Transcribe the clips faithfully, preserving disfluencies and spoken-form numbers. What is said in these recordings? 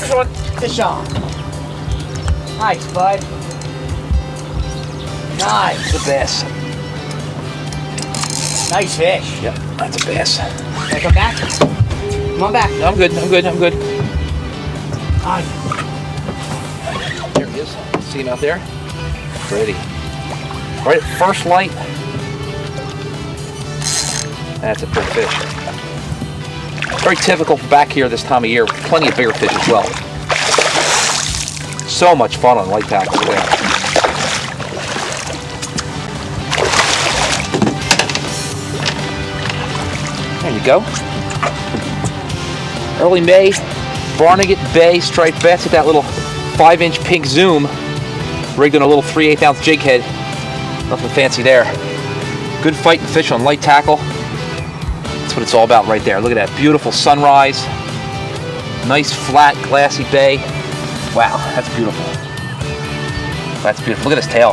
Fish on. Fish on. Nice, bud. Nice. It's a bass. Nice fish. Yep, that's a bass. Can I come back? Come on back. I'm good, I'm good, I'm good. Nice. There he is. See him out there? Pretty. Right at first light. That's a pretty fish. Very typical for back here this time of year. Plenty of bigger fish as well. So much fun on light tackle. Yeah. There you go. Early May, Barnegat Bay striped bass at that little five inch pink zoom, rigged on a little three eighths ounce jig head. Nothing fancy there. Good fighting fish on light tackle. That's what it's all about right there. Look at that beautiful sunrise. Nice flat glassy bay. Wow, that's beautiful. That's beautiful. Look at his tail.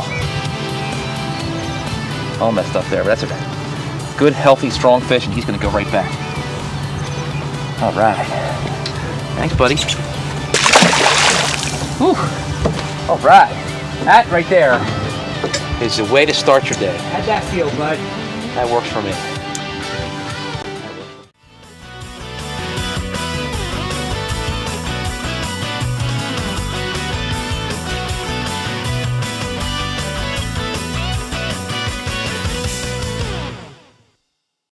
All messed up there, but that's a good, healthy, strong fish, and he's going to go right back. All right. Thanks, buddy. Whew. All right. That right there is the way to start your day. How'd that feel, bud? That works for me.